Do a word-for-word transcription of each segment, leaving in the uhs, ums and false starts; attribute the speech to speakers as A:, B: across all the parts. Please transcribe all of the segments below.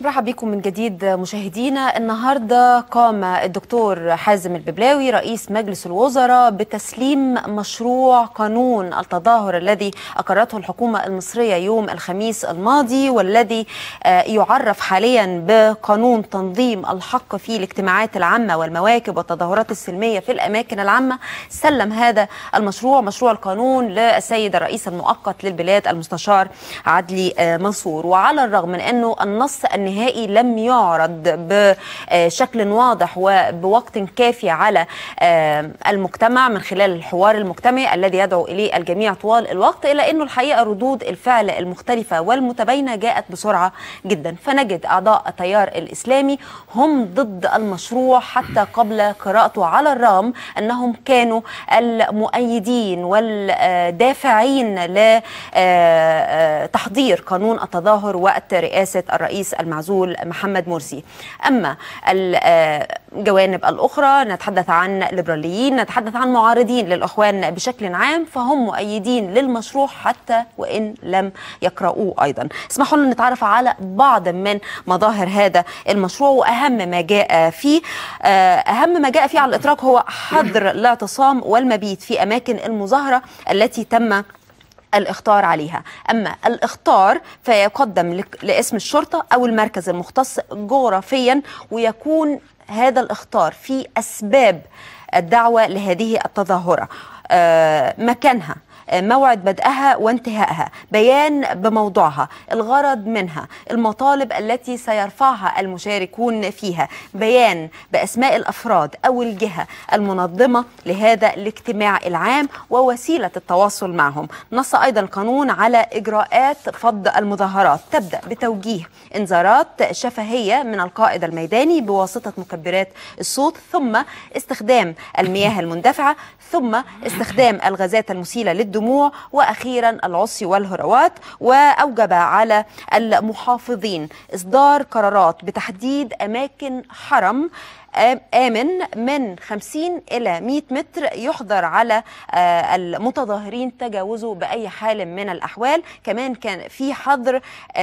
A: برحب بكم من جديد مشاهدينا. النهارده قام الدكتور حازم الببلاوي رئيس مجلس الوزراء بتسليم مشروع قانون التظاهر الذي أقرته الحكومة المصرية يوم الخميس الماضي، والذي يعرف حاليا بقانون تنظيم الحق في الاجتماعات العامة والمواكب والتظاهرات السلمية في الأماكن العامة. سلم هذا المشروع مشروع القانون للسيد الرئيس المؤقت للبلاد المستشار عدلي منصور. وعلى الرغم من أنه النص النهائي لم يعرض بشكل واضح وبوقت كافي على المجتمع من خلال الحوار المجتمعي الذي يدعو إليه الجميع طوال الوقت، إلا أنه الحقيقة ردود الفعل المختلفة والمتباينة جاءت بسرعة جدا. فنجد أعضاء التيار الإسلامي هم ضد المشروع حتى قبل قراءته، على الرغم أنهم كانوا المؤيدين والدافعين لتحضير قانون التظاهر وقت رئاسة الرئيس المعزول محمد مرسي. أما الجوانب الأخرى نتحدث عن ليبراليين، نتحدث عن معارضين للإخوان بشكل عام، فهم مؤيدين للمشروع حتى وإن لم يقرؤوه أيضا. اسمحوا لنا نتعرف على بعض من مظاهر هذا المشروع وأهم ما جاء فيه. أهم ما جاء فيه على الإطلاق هو حظر الاعتصام والمبيت في أماكن المظاهرة التي تم الاخطار عليها. أما الاخطار فيقدم لاسم الشرطة أو المركز المختص جغرافيا، ويكون هذا الاخطار في أسباب الدعوة لهذه التظاهرة، مكانها، موعد بدءها وانتهائها، بيان بموضوعها، الغرض منها، المطالب التي سيرفعها المشاركون فيها، بيان بأسماء الأفراد أو الجهة المنظمة لهذا الاجتماع العام ووسيلة التواصل معهم. نص أيضا القانون على إجراءات فض المظاهرات، تبدأ بتوجيه إنذارات شفهية من القائد الميداني بواسطة مكبرات الصوت، ثم استخدام المياه المندفعة، ثم استخدام الغازات المسيلة للدموع، وأخيرا العصي والهروات. وأوجب على المحافظين إصدار قرارات بتحديد أماكن حرم آمن من خمسين إلى مئة متر يحظر على المتظاهرين تجاوزه بأي حال من الأحوال. كمان كان في حظر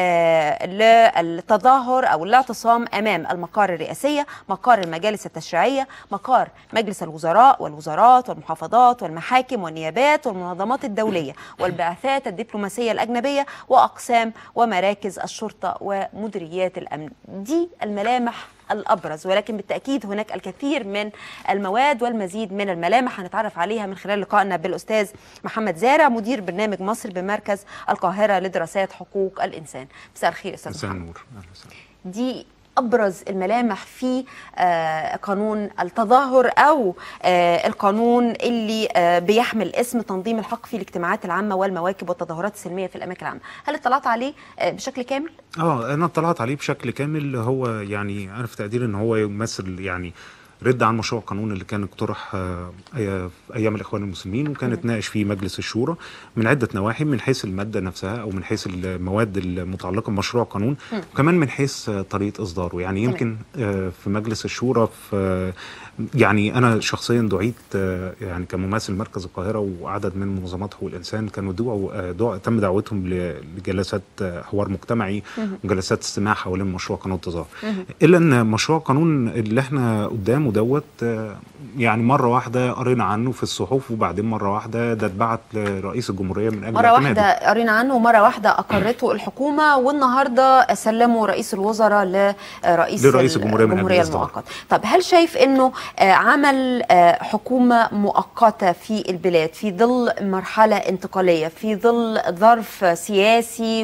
A: للتظاهر أو الاعتصام أمام المقار الرئاسية، مقار المجالس التشريعية، مقار مجلس الوزراء والوزارات والمحافظات والمحاكم والنيابات والمنظمات الدولية والبعثات الدبلوماسية الأجنبية وأقسام ومراكز الشرطة ومديريات الأمن. دي الملامح الأبرز، ولكن بالتأكيد هناك الكثير من المواد والمزيد من الملامح هنتعرف عليها من خلال لقائنا بالأستاذ محمد زارع مدير برنامج مصر بمركز القاهرة لدراسات حقوق الإنسان. مساء الخير أستاذ محمد. مساء النور. دي أبرز الملامح في آه قانون التظاهر أو آه القانون اللي آه بيحمل اسم تنظيم الحق في الاجتماعات العامة والمواكب والتظاهرات السلمية في الأماكن العامة. هل اطلعت عليه آه بشكل كامل؟
B: اه أنا اطلعت عليه بشكل كامل. هو يعني أنا في تقدير إن هو يمثل يعني رد عن مشروع القانون اللي كان اقترح ايام الاخوان المسلمين، وكان اتناقش فيه مجلس الشورى من عده نواحي، من حيث الماده نفسها او من حيث المواد المتعلقه بمشروع القانون، وكمان من حيث طريقه اصداره. يعني يمكن في مجلس الشورى في يعني انا شخصيا دعيت يعني كممثل مركز القاهره وعدد من منظمات حقوق الانسان كانوا دعوا دعوا تم دعوتهم لجلسات حوار مجتمعي وجلسات استماع حوالين مشروع قانون التظاهر. الا ان مشروع القانون اللي احنا قدامه دوت يعني مره واحده قرينا عنه في الصحف، وبعدين مره واحده ده اتبعت لرئيس الجمهوريه من اجل
A: مره واحده قرينا عنه ومره واحده اقرته الحكومه، والنهارده سلموا رئيس الوزراء لرئيس
B: لرئيس الجمهوريه من اجل
A: المؤقت. طب هل شايف انه عمل حكومه مؤقته في البلاد في ظل مرحله انتقاليه، في ظل ظرف سياسي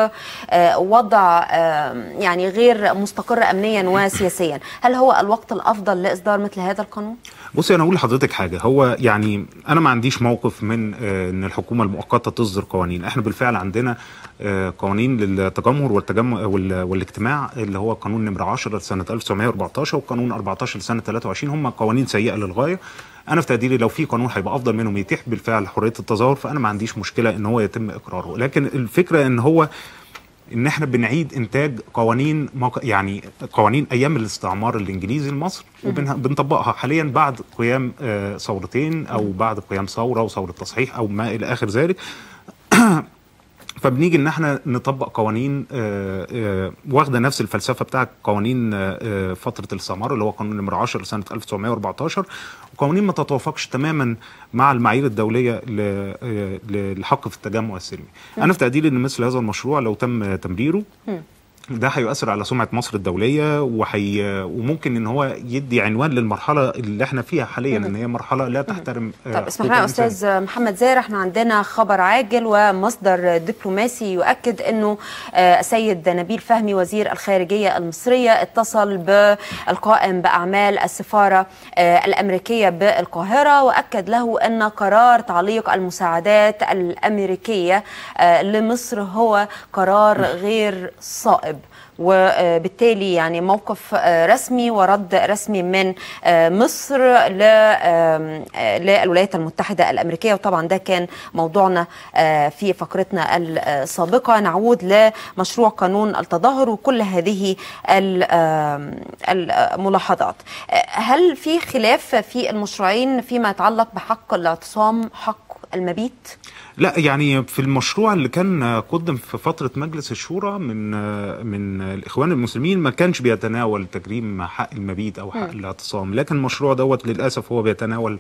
A: ووضع يعني غير مستقر امنيا وسياسيا، هل هو الوقت الافضل لاصدار مثل هذا القانون؟
B: بصي انا اقول لحضرتك حاجه، هو يعني انا ما عنديش موقف من ان الحكومه المؤقته تصدر قوانين. احنا بالفعل عندنا قوانين للتجمهر والتجمع والاجتماع اللي هو قانون نمره عشرة لسنه ألف وتسعمائة وأربعة عشر وقانون أربعة عشر لسنه ثلاثة وعشرين، هم قوانين سيئه للغايه. انا في تقديري لو في قانون هيبقى افضل منهم يتيح بالفعل حريه التظاهر، فانا ما عنديش مشكله ان هو يتم اقراره. لكن الفكره ان هو ان احنا بنعيد انتاج قوانين يعني قوانين ايام الاستعمار الانجليزي لمصر وبنطبقها حاليا بعد قيام ثورتين او بعد قيام ثوره وثوره تصحيح او ما الى اخر ذلك. فبنيجي ان احنا نطبق قوانين آه، آه، واخده نفس الفلسفه بتاع قوانين آه، فتره الاستعمار اللي هو قانون نمره عشرة سنه ألف وتسعمائة وأربعة عشر، وقوانين ما تتوافقش تماما مع المعايير الدوليه ل- آه، للحق في التجمع السلمي. انا في تقديري ان مثل هذا المشروع لو تم تمريره ده هيؤثر على سمعة مصر الدولية، وحي... وممكن ان هو يدي عنوان للمرحلة اللي احنا فيها حاليا، ان هي مرحلة لا تحترم.
A: طب اسمح لنا استاذ محمد زاهر، احنا عندنا خبر عاجل ومصدر دبلوماسي يؤكد انه السيد نبيل فهمي وزير الخارجية المصرية اتصل بالقائم باعمال السفارة الامريكية بالقاهرة، واكد له ان قرار تعليق المساعدات الامريكية لمصر هو قرار غير صائب، وبالتالي يعني موقف رسمي ورد رسمي من مصر للولايات المتحدة الأمريكية. وطبعا ده كان موضوعنا في فقرتنا السابقة. نعود لمشروع قانون التظاهر وكل هذه الملاحظات. هل في خلاف في المشروعين فيما يتعلق بحق الاعتصام، حق المبيت؟
B: لا، يعني في المشروع اللي كان قدم في فترة مجلس الشورى من من الإخوان المسلمين ما كانش بيتناول تجريم حق المبيت أو حق م. الاعتصام، لكن المشروع دوت للأسف هو بيتناول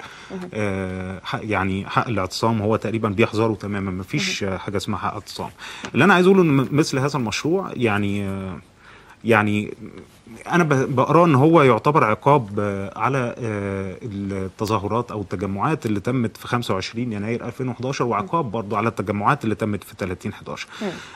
B: آه حق يعني حق الاعتصام، هو تقريبا بيحظره تماما، ما فيش حاجة اسمها حق اعتصام. اللي أنا عايز أقوله إن مثل هذا المشروع يعني آه يعني أنا بقرأ إن هو يعتبر عقاب على التظاهرات أو التجمعات اللي تمت في خمسة وعشرين يناير ألفين وأحد عشر، وعقاب برضه على التجمعات اللي تمت في ثلاثين أحد عشر.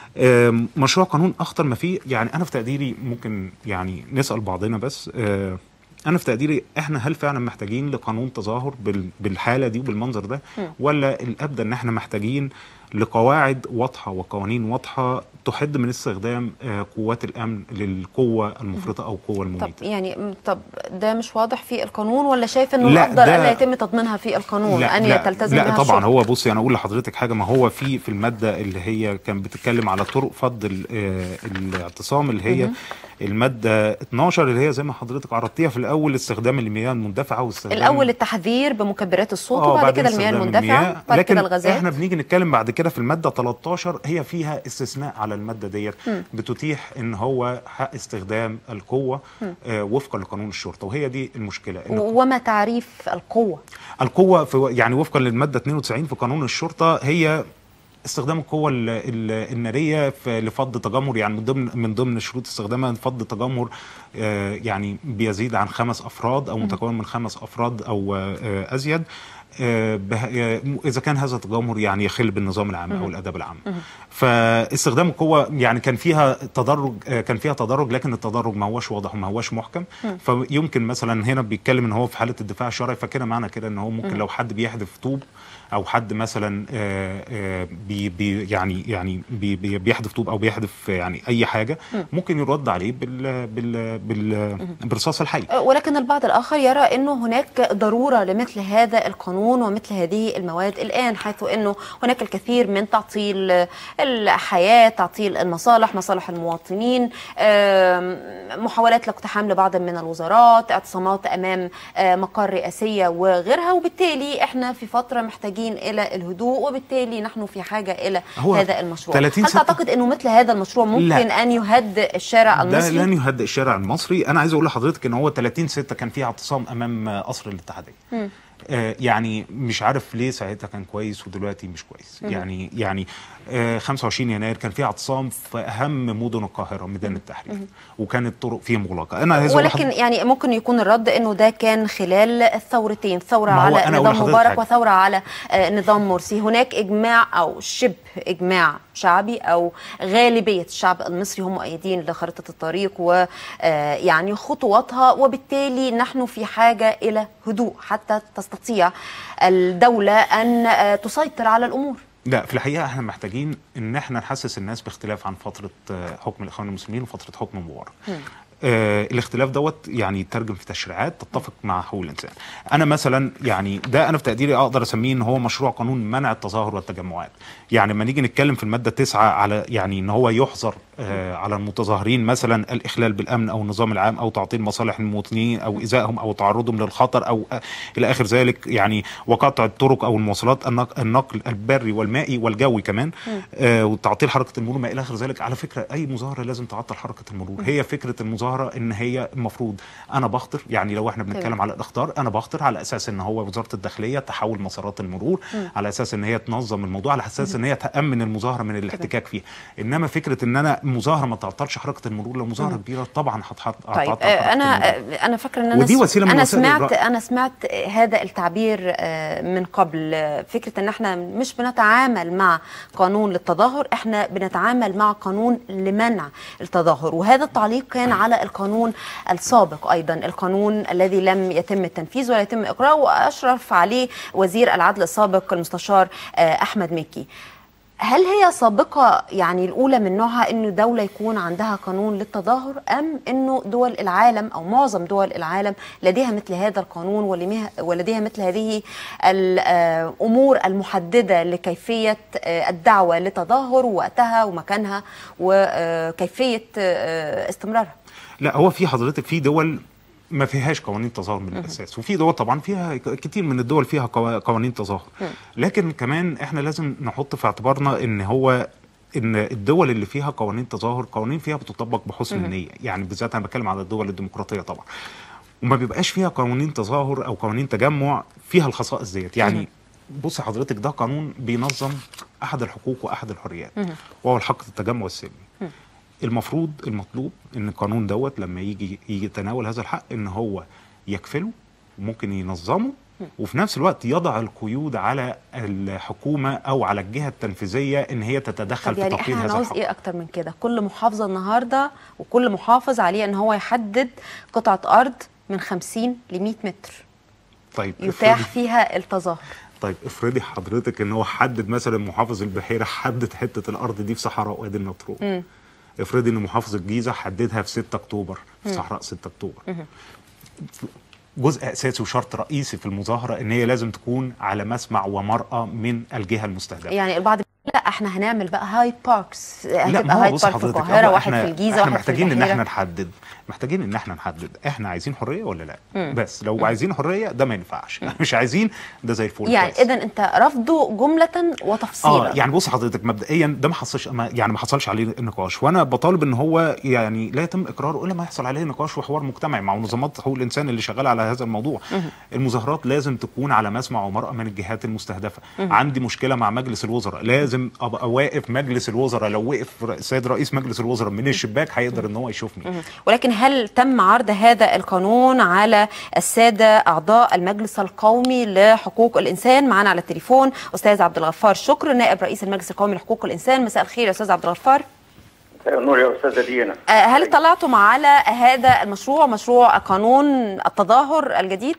B: مشروع قانون أخطر ما فيه، يعني أنا في تقديري ممكن يعني نسأل بعضنا، بس أنا في تقديري إحنا هل فعلا محتاجين لقانون تظاهر بالحالة دي وبالمنظر ده، ولا الأبدى إن إحنا محتاجين لقواعد واضحة وقوانين واضحة تحد من استخدام قوات الأمن للقوة المفرطة أو القوة المميتة؟
A: طب يعني طب ده مش واضح في القانون، ولا شايف إنه الأفضل ألا يتم تضمينها في القانون أن لا تلتزم
B: لا
A: بها
B: طبعا
A: الشرطة؟
B: هو بصي أنا أقول لحضرتك حاجة، ما هو في في المادة اللي هي كان بتتكلم على طرق فض الاعتصام اللي هي المادة اتناشر، اللي هي زي ما حضرتك عرضتيها في الأول، استخدام المياه المندفعة واستخدام
A: الأول التحذير بمكبرات الصوت، وبعد كده المياه المندفعة، بعد كده الغازات.
B: احنا بنيجي نتكلم بعد كده في المادة تلتاشر، هي فيها استثناء على المادة ديت بتتيح ان هو حق استخدام القوة آه وفقا لقانون الشرطة، وهي دي المشكلة.
A: وما تعريف القوة؟
B: القوة في يعني وفقا للمادة اتنين وتسعين في قانون الشرطة هي استخدام القوة النارية لفض تجمهر، يعني من ضمن من ضمن شروط استخدامها فض تجمهر آه يعني بيزيد عن خمس أفراد أو متكون من خمس أفراد أو آه أزيد، آه إذا كان هذا التجمهر يعني يخل بالنظام العام أو الأدب العام. فاستخدام القوة يعني كان فيها تدرج آه كان فيها تدرج لكن التدرج ما هوش واضح وما هوش محكم. فيمكن مثلا هنا بيتكلم ان هو في حالة الدفاع الشرعي، فكده معنى كده ان هو ممكن لو حد بيحدف طوب او حد مثلا آآ آآ بي بي يعني يعني بي بي بيحدف طوب او بيحدف يعني اي حاجه ممكن يرد عليه بال بال بال بالرصاص الحي.
A: ولكن البعض الاخر يرى انه هناك ضروره لمثل هذا القانون ومثل هذه المواد الان، حيث انه هناك الكثير من تعطيل الحياه، تعطيل المصالح، مصالح المواطنين، محاولات لاقتحام لبعض من الوزارات، اعتصامات امام مقار رئاسيه وغيرها، وبالتالي احنا في فتره محتاجين الى الهدوء، وبالتالي نحن في حاجه الى هذا المشروع. هل تعتقد انه مثل هذا المشروع ممكن لا. ان يهدئ الشارع المصري؟
B: ده لن يهدئ الشارع المصري. انا عايز اقول لحضرتك ان هو ثلاثين ستة كان فيه اعتصام امام قصر الاتحاديه. آه يعني مش عارف ليه ساعتها كان كويس ودلوقتي مش كويس. مم. يعني يعني آه خمسة وعشرين يناير كان فيه اعتصام في اهم مدن القاهره، ميدان التحرير، مم. وكانت الطرق فيه مغلقه. انا عايز
A: ولكن يعني ممكن يكون الرد انه ده كان خلال الثورتين، ثوره على نظام مبارك وثوره على آه نظام مرسي. هناك اجماع او شبه اجماع شعبي او غالبيه الشعب المصري هم مؤيدين لخريطه الطريق ويعني خطواتها، وبالتالي نحن في حاجه الى هدوء حتى تستطيع الدوله ان تسيطر على الامور.
B: لا، في الحقيقه احنا محتاجين ان احنا نحسس الناس باختلاف عن فتره حكم الاخوان المسلمين وفتره حكم مبارك. آه الاختلاف دوت يعني يترجم في تشريعات تتفق مع حقوق الانسان. انا مثلا يعني ده انا في تقديري اقدر اسميه ان هو مشروع قانون منع التظاهر والتجمعات. يعني لما نيجي نتكلم في الماده تسعة على يعني ان هو يحظر آه على المتظاهرين مثلا الإخلال بالأمن أو النظام العام أو تعطيل مصالح المواطنين أو إيذائهم أو تعرضهم للخطر أو آه إلى آخر ذلك، يعني وقطع الطرق أو المواصلات، النقل البري والمائي والجوي كمان، آه وتعطيل حركة المرور ما إلى آخر ذلك. على فكرة أي مظاهرة لازم تعطل حركة المرور. هي فكرة المظاهرة إن هي المفروض أنا بخطر، يعني لو إحنا بنتكلم على الإخطار أنا بخطر على أساس إن هو وزارة الداخلية تحول مسارات المرور، م. على أساس إن هي تنظم الموضوع، على أساس إن هي تأمن المظاهرة من الاحتكاك فيها. إنما فكرة إن أنا مظاهرة ما تعطلش حركة المرور، لو مظاهرة كبيرة طبعا هتحط
A: طيب آه أنا آه أنا فاكرة إن أنا
B: ودي وسيلة
A: أنا سمعت أنا سمعت هذا التعبير آه من قبل، آه فكرة إن إحنا مش بنتعامل مع قانون للتظاهر، إحنا بنتعامل مع قانون لمنع التظاهر. وهذا التعليق كان على القانون السابق أيضا، القانون الذي لم يتم التنفيذ ولا يتم إقراره وأشرف عليه وزير العدل السابق المستشار أحمد مكي. هل هي سابقة يعني الأولى من نوعها إنه دولة يكون عندها قانون للتظاهر، أم إنه دول العالم أو معظم دول العالم لديها مثل هذا القانون ولديها مثل هذه الأمور المحددة لكيفية الدعوة للتظاهر ووقتها ومكانها وكيفية استمرارها؟
B: لا، هو في حضرتك في دول ما فيهاش قوانين تظاهر من الاساس، وفي دول طبعا فيها كتير من الدول فيها قوانين تظاهر، لكن كمان احنا لازم نحط في اعتبارنا ان هو ان الدول اللي فيها قوانين تظاهر قوانين فيها بتطبق بحسن النيه، يعني بالذات انا بتكلم على الدول الديمقراطيه طبعا، وما بيبقاش فيها قوانين تظاهر او قوانين تجمع فيها الخصائص ديت. يعني بص حضرتك، ده قانون بينظم احد الحقوق واحد الحريات وهو الحق التجمع السلمي. المفروض المطلوب ان القانون دوت لما يجي يجي يتناول هذا الحق ان هو يكفله وممكن ينظمه، وفي نفس الوقت يضع القيود على الحكومه او على الجهه التنفيذيه ان هي تتدخل في
A: يعني
B: تقييد هذا الحق.
A: احنا هنعوز ايه اكتر من كده؟ كل محافظه النهارده وكل محافظ عليه ان هو يحدد قطعه ارض من خمسين ل مئة متر طيب يتاح فيها التظاهر.
B: طيب افرضي حضرتك ان هو حدد مثلا محافظ البحيره حدد حته الارض دي في صحراء وادي النطرون. افرضي ان محافظ الجيزه حددها في ستة اكتوبر في صحراء ستة اكتوبر. جزء اساسي وشرط رئيسي في المظاهره ان هي لازم تكون على مسمع ومرأى من الجهه المستهدفه.
A: يعني البعض لا احنا هنعمل بقى هايد باركس، هتبقى هايد بارك في القاهره، واحد في الجيزه، واحد في البحيره.
B: محتاجين ان احنا نحدد محتاجين ان احنا نحدد احنا عايزين حريه ولا لا. مم. بس لو مم. عايزين حريه ده ما ينفعش، مش عايزين ده زي الفل.
A: يعني اذا انت رفضه جمله وتفصيلا.
B: اه يعني بص حضرتك، مبدئيا ده ما حصلش يعني ما حصلش عليه نقاش، وانا بطالب ان هو يعني لا يتم اقراره الا ما يحصل عليه نقاش وحوار مجتمعي مع منظمات حقوق الانسان اللي شغاله على هذا الموضوع. مم. المظاهرات لازم تكون على مسمع ومرأى من الجهات المستهدفه. مم. عندي مشكله مع مجلس الوزراء، لازم ابقى واقف مجلس الوزراء، لو وقف السيد رئيس مجلس الوزراء من الشباك هيقدر ان هو يشوفني.
A: ولكن هل تم عرض هذا القانون على الساده اعضاء المجلس القومي لحقوق الانسان؟ معنا على التليفون استاذ عبد الغفار شكر، نائب رئيس المجلس القومي لحقوق الانسان. مساء الخير يا استاذ عبد الغفار.
C: مساء النور يا استاذه دينا.
A: هل اطلعتم على هذا المشروع، مشروع قانون التظاهر الجديد؟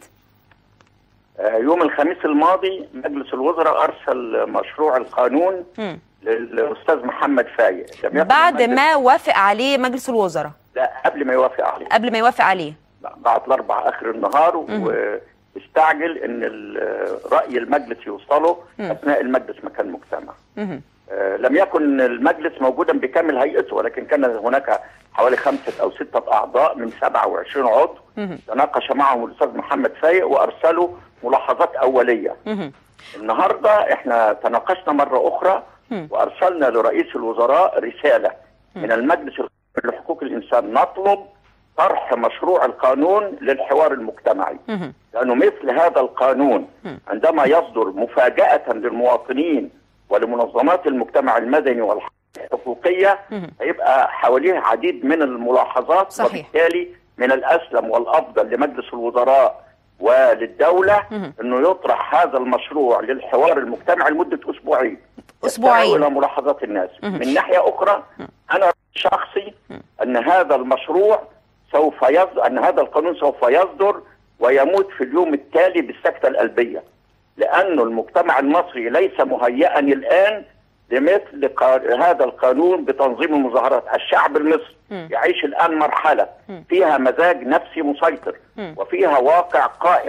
C: يوم الخميس الماضي مجلس الوزراء ارسل مشروع القانون م. للاستاذ محمد فايق.
A: بعد ما وافق عليه مجلس الوزراء؟
C: لا، قبل ما يوافق عليه.
A: قبل ما يوافق عليه
C: بعد الاربع اخر النهار، واستعجل ان راي المجلس يوصله اثناء المجلس ما كان مجتمع. آه لم يكن المجلس موجودا بكامل هيئته، ولكن كان هناك حوالي خمسه او سته اعضاء من سبعة وعشرين عضو تناقش معهم الاستاذ محمد فايق وارسلوا ملاحظات اوليه. النهارده احنا تناقشنا مره اخرى وارسلنا لرئيس الوزراء رساله من المجلس لحقوق الانسان نطلب طرح مشروع القانون للحوار المجتمعي، لانه مثل هذا القانون عندما يصدر مفاجاه للمواطنين ولمنظمات المجتمع المدني والحقوق الحقوقيه هيبقى حواليه عديد من الملاحظات.
A: صحيح.
C: وبالتالي من الاسلم والافضل لمجلس الوزراء وللدوله انه يطرح هذا المشروع للحوار المجتمعي لمده اسبوعين
A: اسبوعين
C: الى ملاحظات الناس. من ناحيه اخرى انا شخصي ان هذا المشروع سوف يصدر ان هذا القانون سوف يصدر ويموت في اليوم التالي بالسكته القلبيه، لانه المجتمع المصري ليس مهيئا الان لمثل هذا القانون بتنظيم المظاهرات. الشعب المصري يعيش الان مرحله فيها مزاج نفسي مسيطر وفيها واقع قائم،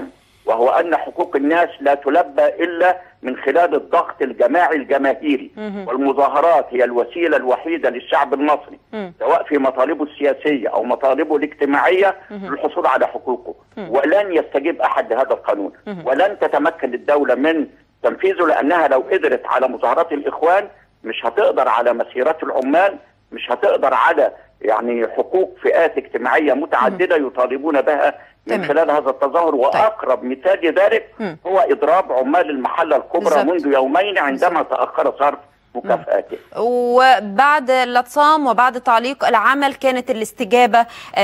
C: وهو أن حقوق الناس لا تلبى إلا من خلال الضغط الجماعي الجماهيري، والمظاهرات هي الوسيلة الوحيدة للشعب المصري سواء في مطالبه السياسية أو مطالبه الاجتماعية للحصول على حقوقه. ولن يستجيب أحد لهذا القانون، ولن تتمكن الدولة من تنفيذه، لأنها لو قدرت على مظاهرات الإخوان مش هتقدر على مسيرات العمال، مش هتقدر على يعني حقوق فئات اجتماعية متعددة يطالبون بها من خلال هذا التظاهر. وأقرب مثال لذلك هو إضراب عمال المحلة الكبرى منذ يومين عندما تأخر صرف مكافآته.
A: وبعد الاعتصام وبعد تعليق العمل كانت الاستجابة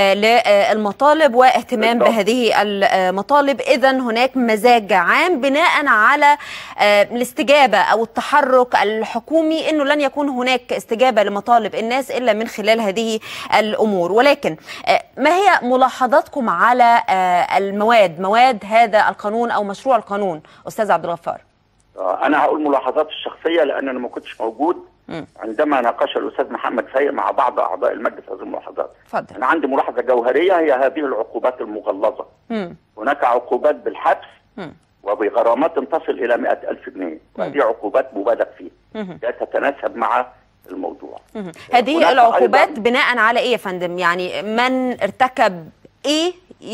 A: للمطالب واهتمام بالضبط. بهذه المطالب. إذن هناك مزاج عام بناء على الاستجابة أو التحرك الحكومي أنه لن يكون هناك استجابة لمطالب الناس إلا من خلال هذه الأمور. ولكن ما هي ملاحظاتكم على المواد مواد هذا القانون أو مشروع القانون أستاذ عبد الغفار؟
C: أنا هقول ملاحظاتي الشخصية لأن أنا ما كنتش موجود م. عندما ناقش الأستاذ محمد فايق مع بعض أعضاء المجلس هذه الملاحظات.
A: فضل.
C: أنا عندي ملاحظة جوهرية هي هذه العقوبات المغلظة. م. هناك عقوبات بالحبس م. وبغرامات تصل إلى مئة ألف جنيه، وهذه عقوبات مبالغ فيها لا تتناسب مع الموضوع.
A: م. هذه العقوبات بناء على إيه يا فندم؟ يعني من ارتكب إيه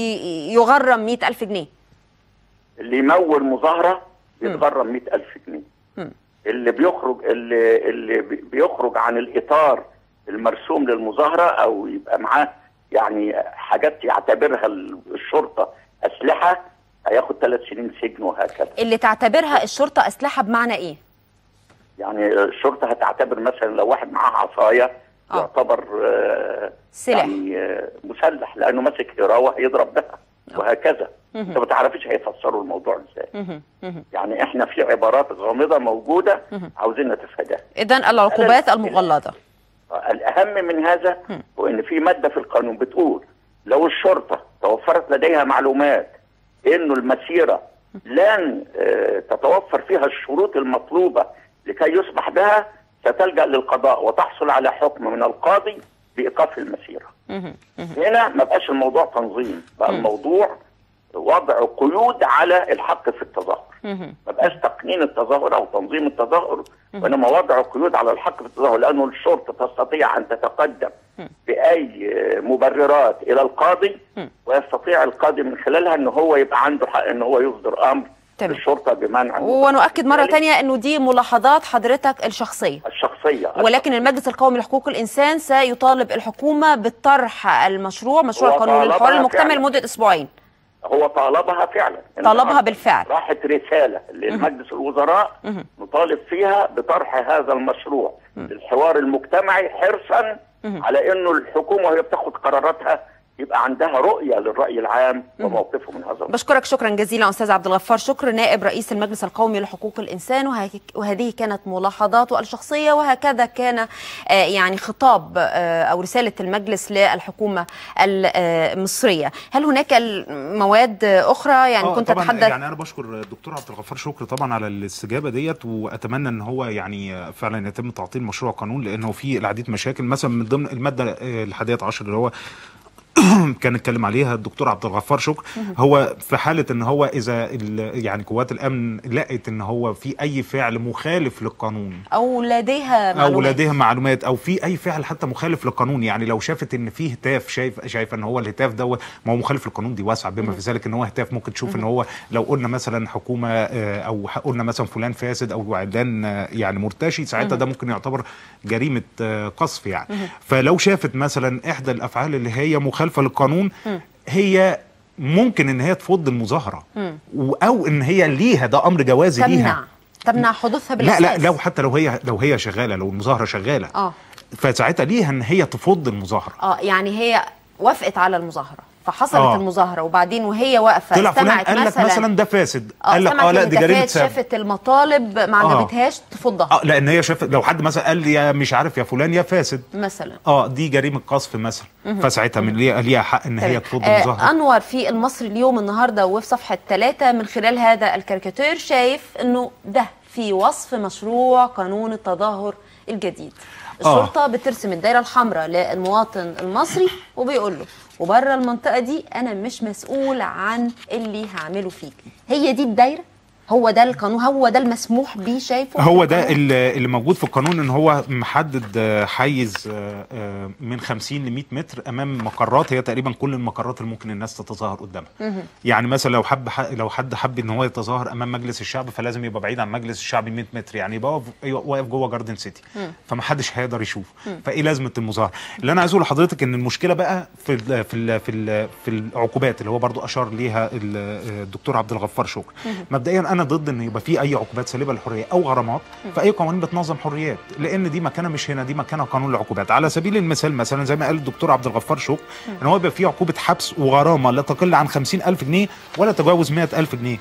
A: يغرم مئة ألف جنيه؟
C: اللي يمول مظاهرة يتغرم مئة ألف جنيه. م. اللي بيخرج اللي اللي بيخرج عن الإطار المرسوم للمظاهرة أو يبقى معاه يعني حاجات يعتبرها الشرطة أسلحة هياخد ثلاث سنين سجن وهكذا.
A: اللي تعتبرها الشرطة أسلحة بمعنى إيه؟
C: يعني الشرطة هتعتبر مثلا لو واحد معاه عصاية أوه. يعتبر آه
A: سلاح
C: يعني آه مسلح لأنه ماسك هراوة هيضرب بها وهكذا. انت ما تعرفيش هيفسروا الموضوع ازاي. يعني احنا في عبارات غامضه موجوده عاوزين نتفاداها.
A: اذن العقوبات المغلظه.
C: الاهم من هذا هو ان في ماده في القانون بتقول لو الشرطه توفرت لديها معلومات انه المسيره لن اه تتوفر فيها الشروط المطلوبه لكي يسمح بها ستلجا للقضاء وتحصل على حكم من القاضي بايقاف المسيره. هنا ما بقاش الموضوع تنظيم، بقى الموضوع وضع قيود على الحق في التظاهر. ما بقاش تقنين التظاهر او تنظيم التظاهر، وانما وضع قيود على الحق في التظاهر، لانه الشرطه تستطيع ان تتقدم باي مبررات الى القاضي ويستطيع القاضي من خلالها ان هو يبقى عنده حق ان هو يصدر امر للشرطه بمنع.
A: ونؤكد مره ثانيه انه دي ملاحظات حضرتك الشخصيه
C: الشخصيه
A: ولكن المجلس القومي لحقوق الانسان سيطالب الحكومه بالطرح المشروع مشروع قانون الحوار المكتمل لمده اسبوعين.
C: هو طالبها فعلا،
A: طالبها بالفعل.
C: راحت رساله لمجلس الوزراء نطالب فيها بطرح هذا المشروع للحوار المجتمعي حرصا على انه الحكومه وهي بتاخد قراراتها يبقى عندها رؤيه للراي العام وموقفه من هذا.
A: بشكرك شكرا جزيلا استاذ عبد الغفار، شكر نائب رئيس المجلس القومي لحقوق الانسان. وهذه كانت ملاحظاته الشخصيه، وهكذا كان يعني خطاب او رساله المجلس للحكومه المصريه. هل هناك مواد اخرى يعني كنت تتحدث؟
B: يعني انا بشكر الدكتور عبد الغفار شكر طبعا على الاستجابه ديت، واتمنى ان هو يعني فعلا يتم تعطيل مشروع قانون لانه في العديد مشاكل. مثلا من ضمن الماده الحادية عشر اللي هو كان اتكلم عليها الدكتور عبد الغفار شكر، هو في حاله ان هو اذا يعني قوات الامن لقت ان هو في اي فعل مخالف للقانون
A: او لديها
B: معلومات او لديها معلومات او في اي فعل حتى مخالف للقانون، يعني لو شافت ان في هتاف شايف شايفه ان هو الهتاف ده ما هو مخالف للقانون دي واسعه بما في ذلك ان هو هتاف ممكن تشوف ان هو لو قلنا مثلا حكومه او قلنا مثلا فلان فاسد او علان يعني مرتشي ساعتها ده ممكن يعتبر جريمه قصف يعني. فلو شافت مثلا احدى الافعال اللي هي مخالفه للقانون هي ممكن ان هي تفض المظاهره او ان هي ليها ده امر جوازي
A: تمنع.
B: ليها
A: تمنع حدوثها بالاساس.
B: لا لا لو حتى لو هي لو هي شغاله لو المظاهره شغاله اه فساعتها ليها ان هي تفض المظاهره.
A: اه يعني هي وافقت على المظاهره فحصلت آه. المظاهره وبعدين وهي واقفه
B: طلع فلان قال لك مثلا ده فاسد
A: آه
B: قال لك اه لا دي جريمه
A: شافت المطالب ما عجبتهاش آه. تفضها
B: اه لان هي شافت لو حد مثلا قال لي يا مش عارف يا فلان يا فاسد
A: مثلا
B: اه دي جريمه قذف مثلا فساعتها من ليها حق ان هي تفض آه المظاهره.
A: انور في المصري اليوم النهارده وفي صفحه ثلاثة من خلال هذا الكاريكاتير شايف انه ده في وصف مشروع قانون التظاهر الجديد. الشرطه آه. بترسم الدائره الحمراء للمواطن المصري وبيقول له وبره المنطقه دي انا مش مسؤول عن اللي هعمله فيك. هي دي الدايره، هو ده القانون، هو ده المسموح بيه شايفه؟
B: هو ده اللي موجود في القانون، ان هو محدد حيز من خمسين ل مية متر امام مقرات، هي تقريبا كل المقرات اللي ممكن الناس تتظاهر قدامها. يعني مثلا لو حب لو حد حب ان هو يتظاهر امام مجلس الشعب فلازم يبقى بعيد عن مجلس الشعب مية متر، يعني يبقى واقف جوه جاردن سيتي، فما حدش هيقدر يشوف. فايه لازمه المظاهره؟ اللي انا عايز اقوله لحضرتك ان المشكله بقى في ال في ال في ال في العقوبات اللي هو برضو اشار ليها الدكتور عبد الغفار شكر. مبدئيا انا ضد ان يبقى في اي عقوبات سالبه للحريه او غرامات في اي قوانين بتنظم حريات، لان دي مكانها مش هنا، دي مكانها قانون العقوبات. على سبيل المثال مثلا زي ما قال الدكتور عبد الغفار شكر ان هو يبقى في عقوبه حبس وغرامه لا تقل عن خمسين ألف جنيه ولا تجاوز مئة ألف جنيه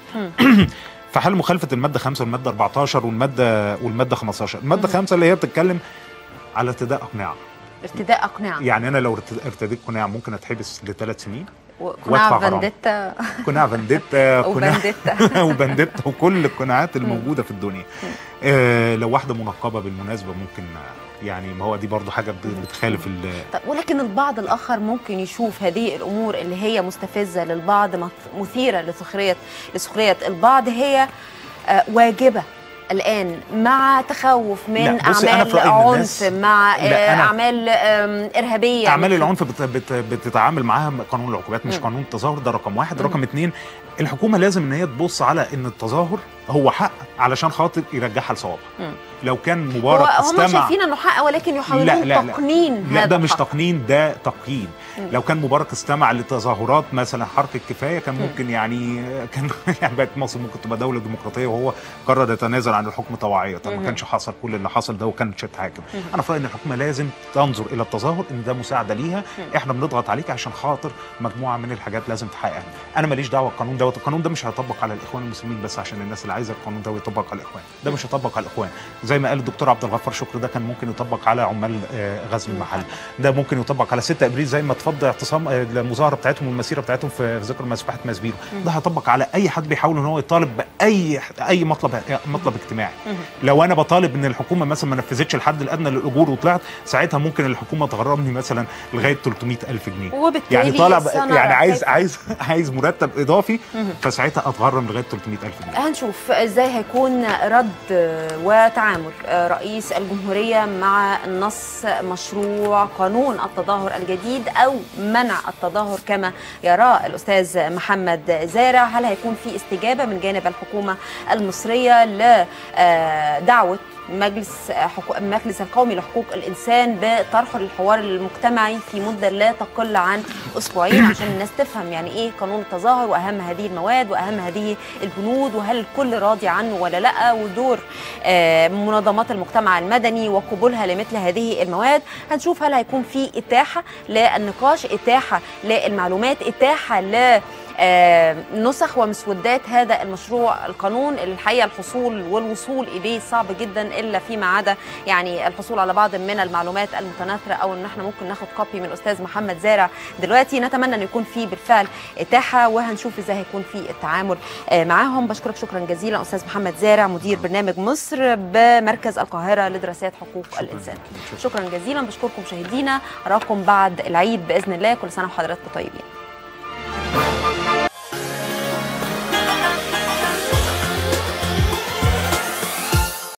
B: في حال مخالفه الماده خمسة والماده أربعتاشر والماده والماده خمستاشر. الماده خمسة اللي هي بتتكلم على ارتداء اقنعه.
A: ارتداء اقنعه يعني
B: انا لو ارتديت قناع ممكن اتحبس لثلاث سنين.
A: قناع فانديتا
B: قناع فانديتا
A: وبانديتا
B: وبانديتا وكل القناعات الموجوده في الدنيا. آه لو واحده منقبه بالمناسبه ممكن، يعني ما هو دي برضو حاجه بتخالف ال
A: طب ولكن البعض الاخر ممكن يشوف هذه الامور اللي هي مستفزه للبعض مثيره لسخريه لسخريه البعض هي آه واجبه الآن، مع تخوف من أعمال عنف، مع أعمال إرهابية.
B: أعمال العنف بت بت بتتعامل معاها قانون العقوبات مش م. قانون التظاهر، ده رقم واحد. م. رقم اتنين، الحكومة لازم إن هي تبص على إن التظاهر هو حق علشان خاطر يرجعها لصوابها. لو كان مبارك استمع،
A: هم شايفين إنه حق ولكن يحاولون لا لا تقنين
B: لا, لا
A: هذا
B: ده مش
A: حق.
B: تقنين، ده تقييد. لو كان مبارك استمع لتظاهرات مثلا حركة كفاية كان ممكن م. يعني كان يعني بقت مصر ممكن تبقى دولة ديمقراطية وهو قرر يتنازل عن الحكم طواعية. طب ما كانش حصل كل اللي حصل ده وكانت تتحاكم. انا في رايي ان الحكومه لازم تنظر الى التظاهر ان ده مساعده ليها، احنا بنضغط عليك عشان خاطر مجموعه من الحاجات لازم تحققها. انا ماليش دعوه بالقانون دوت، القانون ده مش هيطبق على الاخوان المسلمين بس، عشان الناس اللي عايزه القانون ده يطبق على الاخوان، ده مش هيطبق على الاخوان. زي ما قال الدكتور عبد الغفار شكر ده كان ممكن يطبق على عمال غزل المحل، ده ممكن يطبق على ستة ابريل زي ما اتفضل اعتصام المظاهره بتاعتهم والمسيره بتاعتهم في ذكر مسبحه مسبيرو، ده هيطبق على اي حد بيحاول ان هو يطالب باي اي مطلب مطلب اجتماعي. لو انا بطالب ان الحكومه مثلا ما نفذتش الحد الادنى للاجور وطلعت ساعتها ممكن الحكومه تغرمني مثلا لغايه ثلاثمئة ألف جنيه، يعني طالع يعني عايز عايز عايز مرتب اضافي فساعتها اتغرم لغايه ثلاثمئة ألف جنيه.
A: هنشوف ازاي هيكون رد وتعامل رئيس الجمهوريه مع نص مشروع قانون التظاهر الجديد او منع التظاهر كما يراه الاستاذ محمد زارع. هل هيكون في استجابه من جانب الحكومه المصريه لدعوه مجلس حقوق المجلس القومي لحقوق الانسان بطرحه للحوار المجتمعي في مده لا تقل عن اسبوعين عشان الناس تفهم يعني ايه قانون التظاهر واهم هذه المواد واهم هذه البنود وهل الكل راضي عنه ولا لا، ودور منظمات المجتمع المدني وقبولها لمثل هذه المواد. هنشوف هل هيكون في اتاحه للنقاش، اتاحه للمعلومات، اتاحه ل آه نسخ ومسودات هذا المشروع القانون اللي الحقيقه الحصول والوصول اليه صعب جدا الا فيما عدا يعني الحصول على بعض من المعلومات المتناثره او ان احنا ممكن ناخد كوبي من الاستاذ محمد زارع دلوقتي. نتمنى ان يكون في بالفعل اتاحه وهنشوف ازاي هيكون في التعامل آه معاهم. بشكرك شكرا جزيلا استاذ محمد زارع مدير برنامج مصر بمركز القاهره لدراسات حقوق شكرا الانسان. شكرا جزيلا. بشكركم مشاهدينا، اراكم بعد العيد باذن الله. كل سنه وحضراتكم طيبين.